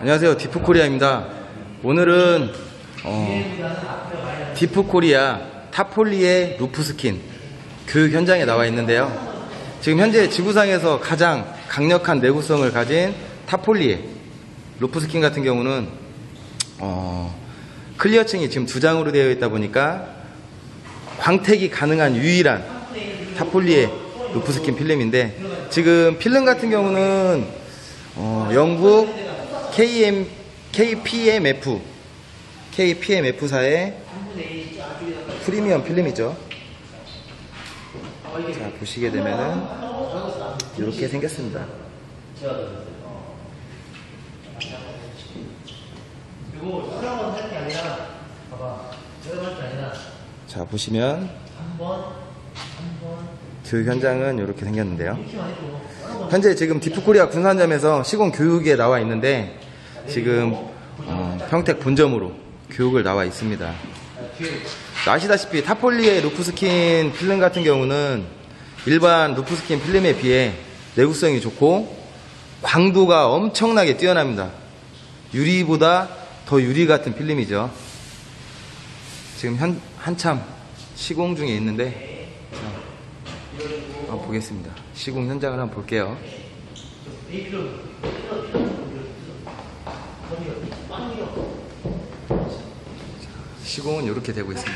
안녕하세요, 디프코리아입니다. 오늘은 디프코리아 타폴리의 루프스킨 교육 현장에 나와 있는데요. 지금 현재 지구상에서 가장 강력한 내구성을 가진 타폴리의 루프스킨 같은 경우는 클리어층이 지금 2장으로 되어 있다 보니까 광택이 가능한 유일한 타폴리의 루프스킨 필름인데, 지금 필름 같은 경우는 영국 KPMF사의 프리미엄 필름이죠. 자, 보시게 되면은 이렇게 생겼습니다. 자, 보시면 교육 현장은 이렇게 생겼는데요. 현재 지금 디프코리아 군산점에서 시공 교육에 나와 있는데, 지금 평택 본점으로 교육을 나와 있습니다. 아시다시피 타폴리의 루프스킨 필름 같은 경우는 일반 루프스킨 필름에 비해 내구성이 좋고 광도가 엄청나게 뛰어납니다. 유리보다 더 유리 같은 필름이죠. 지금 한참 시공 중에 있는데, 보겠습니다. 시공 현장을 한번 볼게요. 시공은 이렇게 되고 있습니다.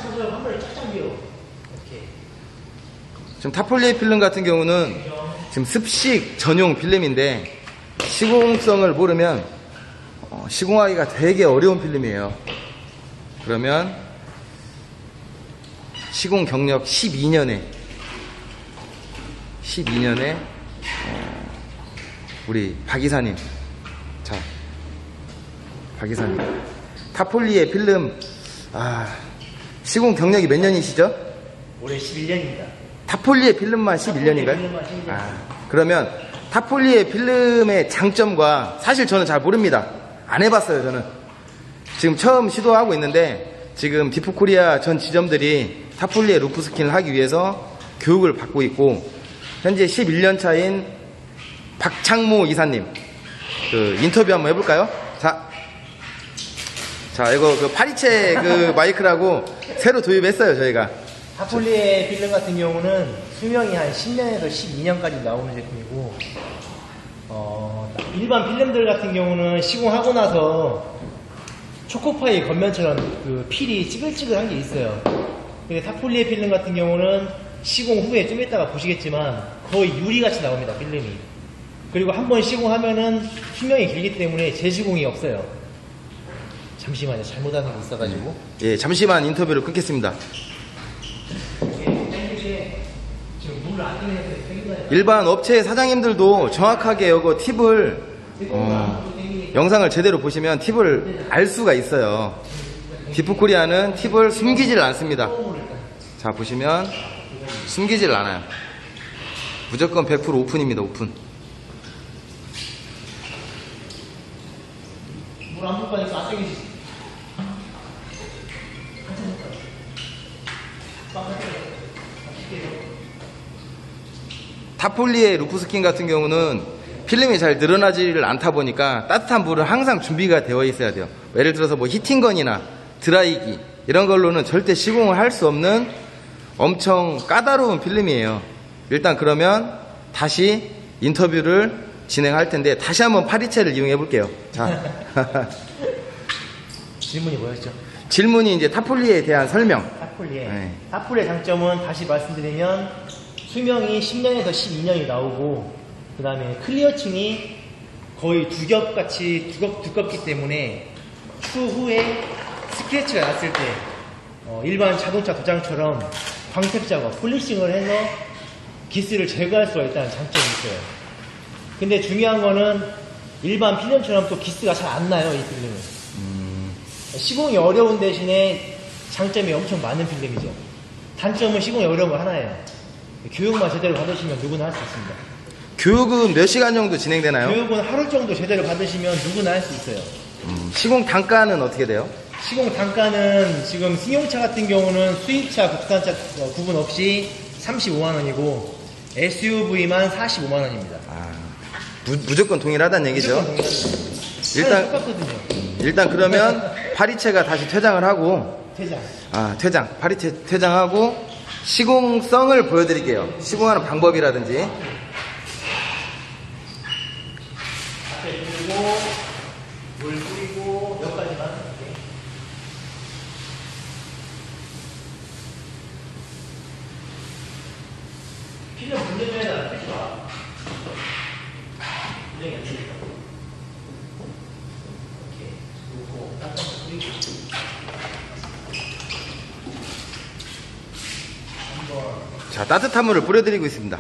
지금 타폴리의 필름 같은 경우는 지금 습식 전용 필름인데, 시공성을 모르면 시공하기가 되게 어려운 필름이에요. 그러면 시공 경력 12년에 우리 박 이사님, 자, 박 이사님, 타폴리의 필름 시공 경력이 몇 년이시죠? 올해 11년입니다. 타폴리의 필름만 11년인가요? 그러면 타폴리의 필름의 장점과, 사실 저는 잘 모릅니다. 안 해봤어요. 저는 지금 처음 시도하고 있는데, 지금 디프코리아 전 지점들이 타폴리의 루프스킨을 하기 위해서 교육을 받고 있고, 현재 11년 차인 박창모 이사님 인터뷰 한번 해볼까요? 자, 이거 파리채 마이크라고 새로 도입했어요, 저희가. 타폴리의 필름 같은 경우는 수명이 한 10년에서 12년까지 나오는 제품이고, 일반 필름들 같은 경우는 시공하고 나서 초코파이 겉면처럼 필이 찌글찌글한 게 있어요. 근데 타폴리의 필름 같은 경우는 시공 후에 좀 이따가 보시겠지만 거의 유리같이 나옵니다, 필름이. 그리고 한번 시공하면은 수명이 길기 때문에 재시공이 없어요. 잠시만요, 잘못하는 게 있어가지고. 예, 잠시만 인터뷰를 끊겠습니다. 일반 업체 사장님들도 정확하게 이거 팁을 영상을 제대로 보시면 팁을 알 수가 있어요. 디프코리아는 팁을 숨기질 않습니다. 자, 보시면 숨기질 않아요. 무조건 100% 오픈입니다. 오픈. 물 안 붓고 안 타폴리의 루프스킨 같은 경우는 필름이 잘 늘어나지를 않다 보니까 따뜻한 물은 항상 준비가 되어 있어야 돼요. 예를 들어서 뭐 히팅건이나 드라이기 이런 걸로는 절대 시공을 할 수 없는 엄청 까다로운 필름이에요. 일단 그러면 다시 인터뷰를 진행할 텐데, 다시 한번 파리채를 이용해 볼게요. 자. 질문이 뭐였죠? 질문이 이제 타폴리에 대한 설명. 타폴리의 장점은 다시 말씀드리면 수명이 10년에서 12년이 나오고, 그 다음에 클리어층이 거의 두겹같이 두껍기 때문에 추후에 스크래치가 났을 때 일반 자동차 도장처럼 광택 작업, 폴리싱을 해서 기스를 제거할 수가 있다는 장점이 있어요. 근데 중요한 거는 일반 필름처럼 또 기스가 잘 안 나요, 이 필름은. 시공이 어려운 대신에 장점이 엄청 많은 필름이죠. 단점은 시공이 어려운 거 하나예요. 교육만 제대로 받으시면 누구나 할 수 있습니다. 교육은 몇 시간 정도 진행되나요? 교육은 하루 정도 제대로 받으시면 누구나 할 수 있어요. 시공 단가는 어떻게 돼요? 시공 단가는 지금 승용차 같은 경우는 수입차, 국산차 구분 없이 35만원이고 SUV만 45만원입니다. 무조건 동일하다는 얘기죠? 무조건 동일합니다. 똑같거든요. 일단 그러면 파리채가 다시 퇴장을 하고, 퇴장. 파리채 퇴장하고 시공성을 보여드릴게요. 시공하는 방법이라든지. 앞에 뿌리고 물 뿌리고 여기까지만. 필름 건져줘야 되나? 그치 마. 분명히 안 되니까. 이렇게 그리고 딱 뿌리고 자, 따뜻한 물을 뿌려드리고 있습니다.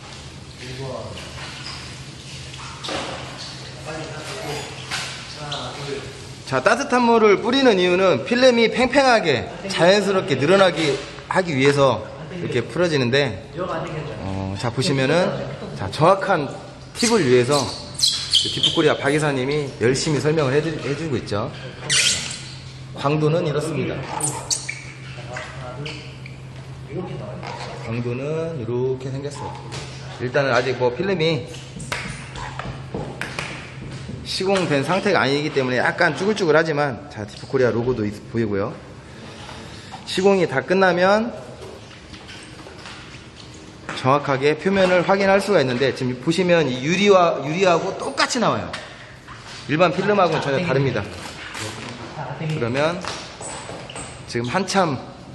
자, 따뜻한 물을 뿌리는 이유는 필름이 팽팽하게 자연스럽게 늘어나기 하기 위해서 이렇게 풀어지는데, 자, 보시면은, 자, 정확한 팁을 위해서 디프코리아 박 이사님이 열심히 설명을 해주고 있죠. 광도는 이렇습니다. 광도는 이렇게 생겼어요. 일단은 아직 뭐 필름이 시공된 상태가 아니기 때문에 약간 쭈글쭈글하지만, 자, 디프코리아 로고도 보이고요. 시공이 다 끝나면 정확하게 표면을 확인할 수가 있는데, 지금 보시면 이 유리하고 똑같이 나와요. 일반 필름하고는 전혀 다릅니다. 그러면 지금 한참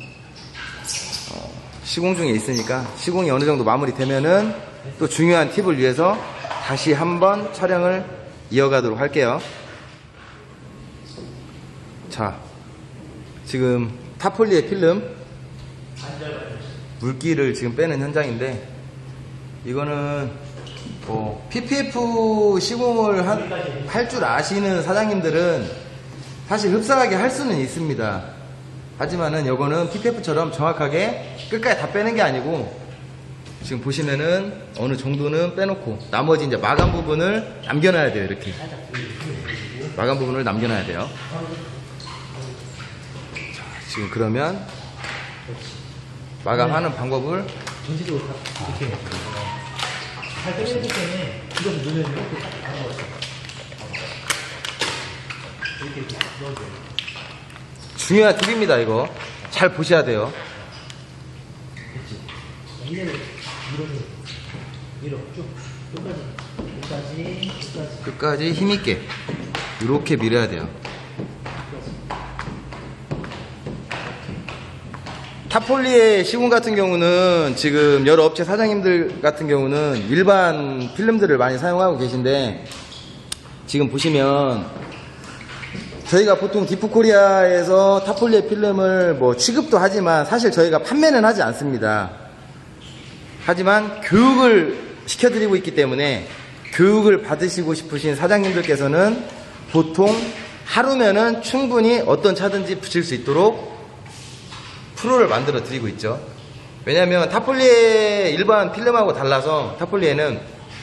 시공 중에 있으니까, 시공이 어느 정도 마무리되면은 또 중요한 팁을 위해서 다시 한번 촬영을 이어가도록 할게요. 자, 지금 타폴리의 필름 물기를 지금 빼는 현장인데, 이거는 뭐 PPF 시공을 할 줄 아시는 사장님들은 사실 흡사하게 할 수는 있습니다. 하지만은 이거는 PPF처럼 정확하게 끝까지 다 빼는 게 아니고, 지금 보시면은 어느 정도는 빼놓고 나머지 이제 마감 부분을 남겨놔야 돼요. 이렇게 마감 부분을 남겨놔야 돼요. 자, 지금 그러면 마감하는 방법을 전체적으로 다 이렇게 잘 빼내기 때문에 이것을 누르면 이렇게 딱 나눠버렸어요. 이렇게 넣어줘요. 중요한 팁입니다. 이거 잘 보셔야 돼요. 위로 쭉 끝까지 힘있게 이렇게 밀어야 돼요. 타폴리의 시공 같은 경우는 지금 여러 업체 사장님들 같은 경우는 일반 필름들을 많이 사용하고 계신데, 지금 보시면 저희가 보통 디프코리아에서 타폴리의 필름을 뭐 취급도 하지만 사실 저희가 판매는 하지 않습니다. 하지만 교육을 시켜드리고 있기 때문에, 교육을 받으시고 싶으신 사장님들께서는 보통 하루면은 충분히 어떤 차든지 붙일 수 있도록 프로를 만들어 드리고 있죠. 왜냐하면 타폴리의 일반 필름하고 달라서 타폴리에는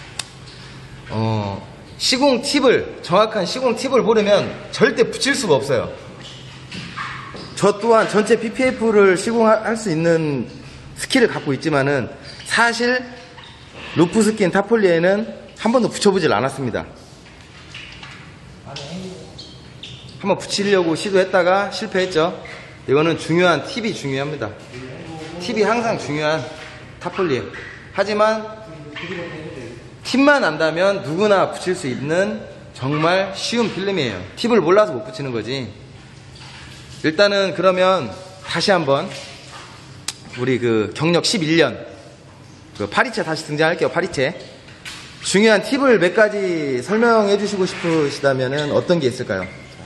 시공 팁을, 정확한 시공 팁을 모르면 절대 붙일 수가 없어요. 저 또한 전체 PPF를 시공할 수 있는 스킬을 갖고 있지만은 사실 루프스킨 타폴리에는 한 번도 붙여보질 않았습니다. 한번 붙이려고 시도했다가 실패했죠. 이거는 중요한 팁이 중요합니다. 팁이 항상 중요한 타폴리에. 하지만 팁만 안다면 누구나 붙일 수 있는 정말 쉬운 필름이에요. 팁을 몰라서 못 붙이는 거지. 일단은 그러면 다시 한번 우리 그 경력 11년 그 파리채 다시 등장할게요. 파리채. 중요한 팁을 몇 가지 설명해 주시고 싶으시다면 어떤 게 있을까요?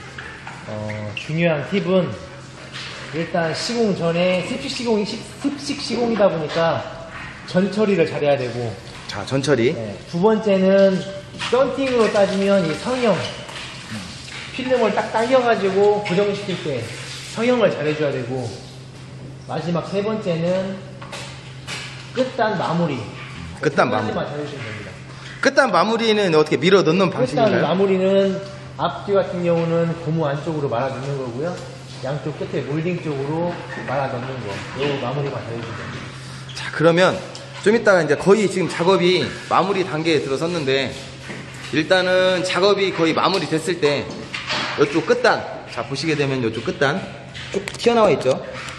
중요한 팁은 일단 시공 전에 습식 시공이다 보니까 전 처리를 잘해야 되고, 자, 전 처리. 네, 두 번째는 썬팅으로 따지면 이 성형, 필름을 딱 당겨가지고 고정시킬 때 성형을 잘해줘야 되고, 마지막 세 번째는 끝단 마무리. 끝단 마무리. 잘해주시면 됩니다. 끝단 마무리는 어떻게 밀어 넣는 방식인가요? 끝단 마무리는 앞뒤 같은 경우는 고무 안쪽으로 말아 넣는 거고요. 양쪽 끝에 몰딩 쪽으로 말아 넣는 거. 이 마무리만 잘해주시면 됩니다. 자, 그러면 좀 이따가 이제 거의 지금 작업이 마무리 단계에 들어섰는데, 일단은 작업이 거의 마무리 됐을 때 이쪽 끝단, 자 보시게 되면 이쪽 끝단 쭉 튀어나와 있죠.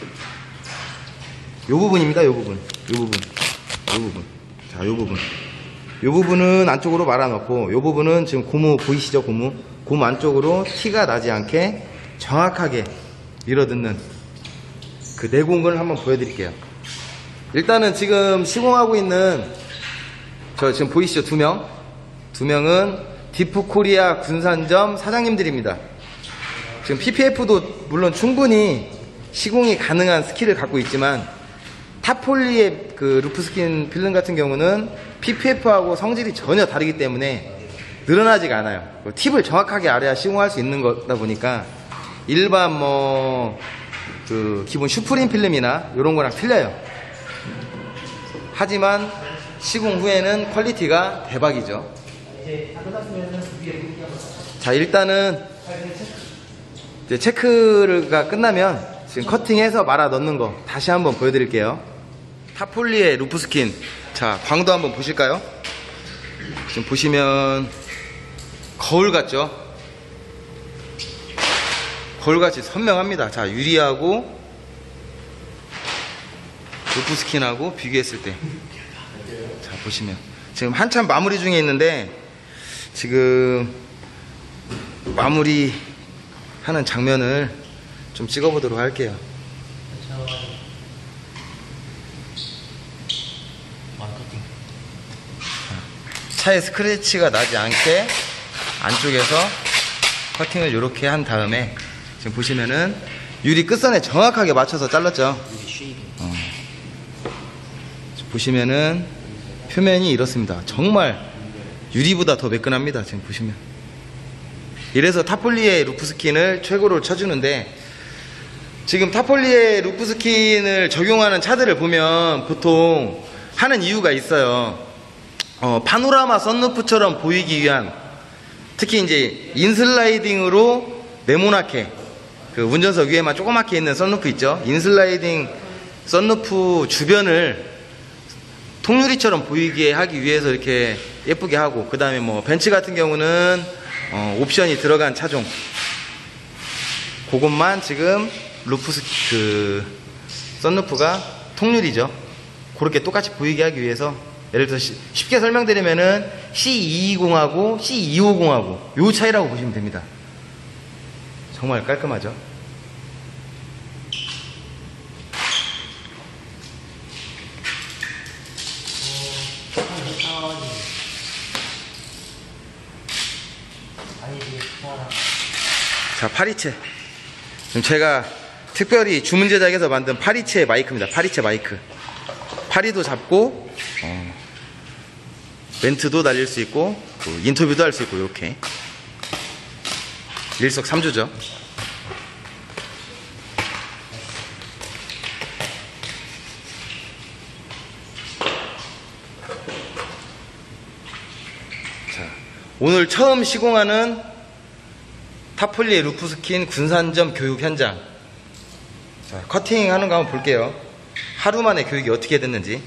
요 부분입니다. 요 부분, 요 부분, 요 부분. 자, 요 부분. 요 부분은 안쪽으로 말아넣고, 요 부분은 지금 고무 보이시죠? 고무 안쪽으로 티가 나지 않게 정확하게 밀어듣는 그 내공을 한번 보여드릴게요. 일단은 지금 시공하고 있는 저 지금 보이시죠? 두 명은 디프코리아 군산점 사장님들입니다. 지금 PPF도 물론 충분히 시공이 가능한 스킬을 갖고 있지만 타폴리의 그 루프스킨 필름 같은 경우는 PPF하고 성질이 전혀 다르기 때문에 늘어나지가 않아요. 팁을 정확하게 알아야 시공할 수 있는 거다 보니까 일반 뭐 그 기본 슈프림 필름이나 이런 거랑 틀려요. 하지만 시공 후에는 퀄리티가 대박이죠. 자, 일단은 이제 체크가 끝나면 지금 커팅해서 말아 넣는 거 다시 한번 보여드릴게요. 타폴리의 루프스킨, 자 광도 한번 보실까요? 지금 보시면 거울 같죠? 거울같이 선명합니다. 자, 유리하고 루프스킨하고 비교했을 때, 자 보시면 지금 한참 마무리 중에 있는데 지금 마무리 하는 장면을 좀 찍어보도록 할게요. 차에 스크래치가 나지 않게 안쪽에서 커팅을 이렇게 한 다음에 지금 보시면은 유리 끝선에 정확하게 맞춰서 잘랐죠. 보시면은 표면이 이렇습니다. 정말 유리보다 더 매끈합니다. 지금 보시면. 이래서 타폴리의 루프스킨을 최고로 쳐주는데, 지금 타폴리의 루프스킨을 적용하는 차들을 보면 보통 하는 이유가 있어요. 파노라마 썬루프처럼 보이기 위한, 특히 이제 인슬라이딩으로 네모나게 그 운전석 위에만 조그맣게 있는 썬루프 있죠. 인슬라이딩 썬루프 주변을 통유리처럼 보이게 하기 위해서 이렇게 예쁘게 하고, 그 다음에 뭐 벤츠 같은 경우는 옵션이 들어간 차종, 그것만 지금 그 썬루프가 통유리죠. 그렇게 똑같이 보이게 하기 위해서, 예를 들어서 쉽게 설명드리면은 C220하고 C250하고 요 차이라고 보시면 됩니다. 정말 깔끔하죠. 자, 파리채. 지금 제가 특별히 주문 제작해서 만든 파리채 마이크입니다. 파리채 마이크. 파리도 잡고 멘트도 날릴 수 있고 인터뷰도 할 수 있고, 이렇게 일석삼조죠. 자, 오늘 처음 시공하는 타폴리의 루프스킨 군산점 교육 현장. 자, 커팅 하는 거 한번 볼게요. 하루 만에 교육이 어떻게 됐는지.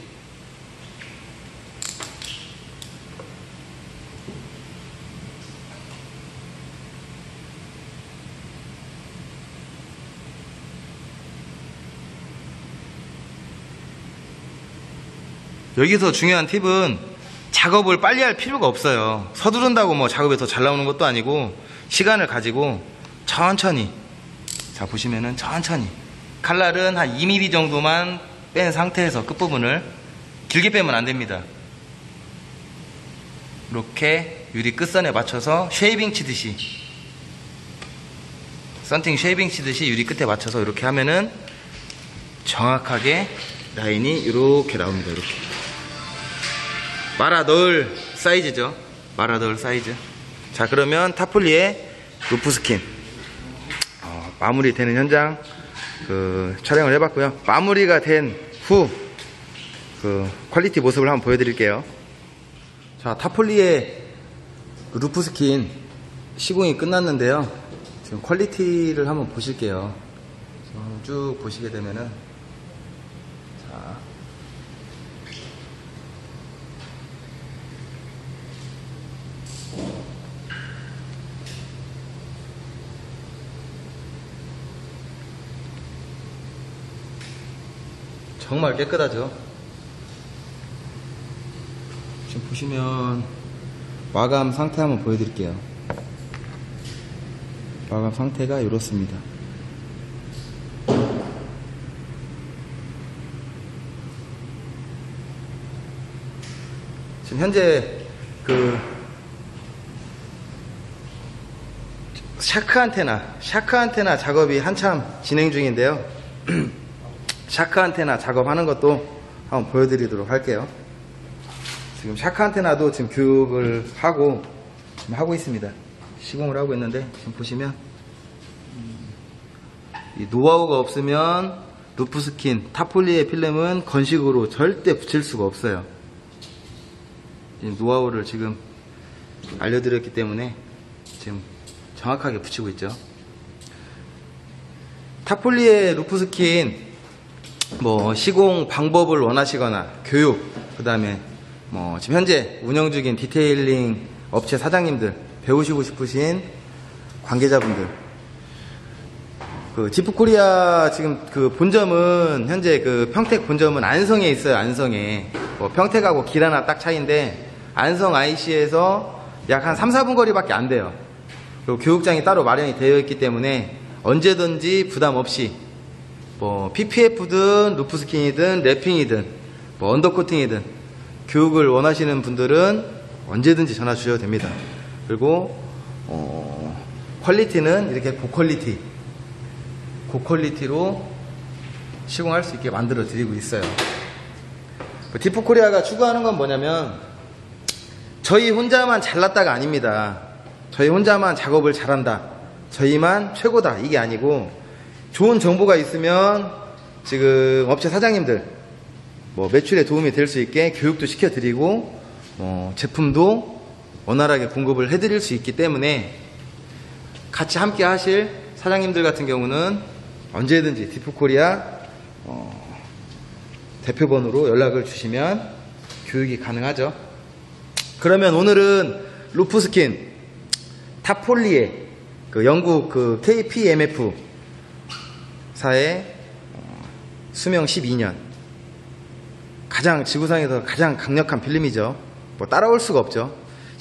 여기서 중요한 팁은 작업을 빨리 할 필요가 없어요. 서두른다고 뭐 작업이 더 잘 나오는 것도 아니고, 시간을 가지고 천천히, 자 보시면은 천천히 칼날은 한 2mm 정도만 뺀 상태에서 끝부분을 길게 빼면 안 됩니다. 이렇게 유리 끝선에 맞춰서 쉐이빙 치듯이, 썬팅 쉐이빙 치듯이 유리 끝에 맞춰서 이렇게 하면은 정확하게 라인이 이렇게 나옵니다. 이렇게 말아 넣을 사이즈죠. 말아 넣을 사이즈. 자, 그러면 타폴리의 루프스킨 마무리 되는 현장 촬영을 해봤고요. 마무리가 된 후 퀄리티 모습을 한번 보여드릴게요. 자, 타폴리의 루프스킨 시공이 끝났는데요. 지금 퀄리티를 한번 보실게요. 쭉 보시게 되면은, 자, 정말 깨끗하죠. 지금 보시면 마감 상태 한번 보여드릴게요. 마감 상태가 이렇습니다. 지금 현재 샤크 안테나 작업이 한참 진행 중인데요. 샤크 안테나 작업하는 것도 한번 보여드리도록 할게요. 지금 샤크 안테나도 지금 교육을 하고 지금 하고 있습니다. 시공을 하고 있는데 지금 보시면 이 노하우가 없으면 루프스킨 타폴리의 필름은 건식으로 절대 붙일 수가 없어요. 노하우를 지금 알려드렸기 때문에 지금 정확하게 붙이고 있죠. 타폴리의 루프스킨 시공 방법을 원하시거나 교육, 그 다음에 지금 현재 운영 중인 디테일링 업체 사장님들, 배우시고 싶으신 관계자분들, 디프코리아 지금 본점은 현재 평택 본점은 안성에 있어요. 안성에 평택하고 길 하나 딱 차이인데 안성 IC에서 약 한 3-4분 거리밖에 안 돼요. 그리고 교육장이 따로 마련이 되어 있기 때문에 언제든지 부담 없이 PPF든 루프스킨이든 랩핑이든 언더코팅이든 교육을 원하시는 분들은 언제든지 전화 주셔도 됩니다. 그리고 퀄리티는 이렇게 고퀄리티로 시공할 수 있게 만들어 드리고 있어요. 디프코리아가 추구하는 건 뭐냐면 저희 혼자만 잘났다가 아닙니다. 저희 혼자만 작업을 잘한다, 저희만 최고다, 이게 아니고 좋은 정보가 있으면 지금 업체 사장님들 매출에 도움이 될 수 있게 교육도 시켜드리고 제품도 원활하게 공급을 해드릴 수 있기 때문에 같이 함께 하실 사장님들 같은 경우는 언제든지 디프코리아 대표번호로 연락을 주시면 교육이 가능하죠. 그러면 오늘은 루프스킨 타폴리의 영국 KPMF 사의 수명 12년, 지구상에서 가장 강력한 필름이죠. 따라올 수가 없죠.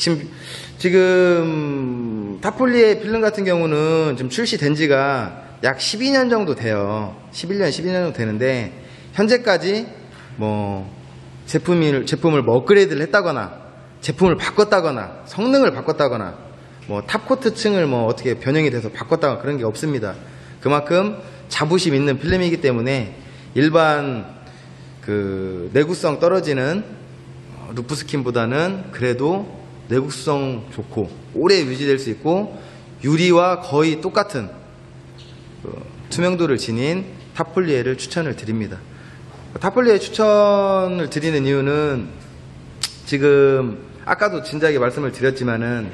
지금 타폴리의 필름 같은 경우는 지금 출시된 지가 약 12년 정도 돼요. 11년 정도 되는데 현재까지 제품을 업그레이드를 했다거나 제품을 바꿨다거나 성능을 바꿨다거나 탑코트층을 어떻게 변형이 돼서 바꿨다거나 그런 게 없습니다. 그만큼 자부심 있는 필름이기 때문에 일반 내구성 떨어지는 루프스킨보다는 그래도 내구성 좋고 오래 유지될 수 있고 유리와 거의 똑같은 투명도를 지닌 타폴리에를 추천을 드립니다. 타폴리에 추천을 드리는 이유는 지금 아까도 진작에 말씀을 드렸지만은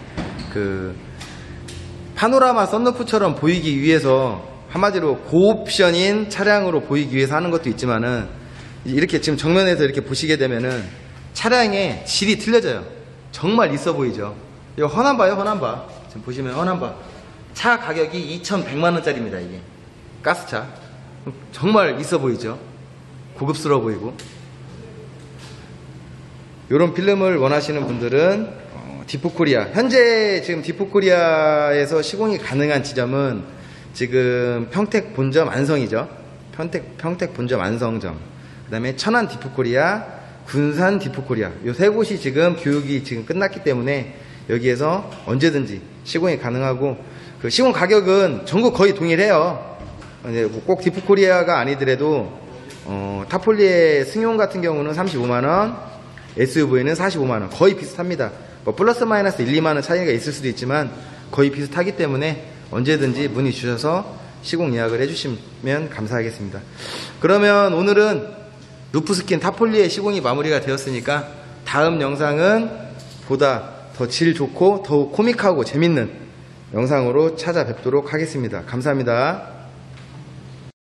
파노라마 썬루프처럼 보이기 위해서 한마디로 고옵션인 차량으로 보이기 위해서 하는 것도 있지만은 이렇게 지금 정면에서 이렇게 보시게 되면은 차량의 질이 틀려져요. 정말 있어 보이죠. 이거 허남바요, 허남바. 지금 보시면 허남바. 차 가격이 2,100만원짜리입니다. 이게 가스차. 정말 있어 보이죠. 고급스러워 보이고. 이런 필름을 원하시는 분들은 디프코리아, 현재 지금 디프코리아에서 시공이 가능한 지점은 지금 평택 본점 안성이죠. 평택 본점 안성점, 그 다음에 천안 디프코리아, 군산 디프코리아, 이 세 곳이 지금 교육이 지금 끝났기 때문에 여기에서 언제든지 시공이 가능하고 시공 가격은 전국 거의 동일해요. 꼭 디프코리아가 아니더라도 타폴리의 승용 같은 경우는 35만원, SUV는 45만원, 거의 비슷합니다. 플러스 마이너스 1, 2만원 차이가 있을 수도 있지만 거의 비슷하기 때문에 언제든지 문의 주셔서 시공 예약을 해주시면 감사하겠습니다. 그러면 오늘은 루프스킨 타폴리의 시공이 마무리가 되었으니까 다음 영상은 보다 더 질 좋고 더욱 코믹하고 재밌는 영상으로 찾아뵙도록 하겠습니다. 감사합니다.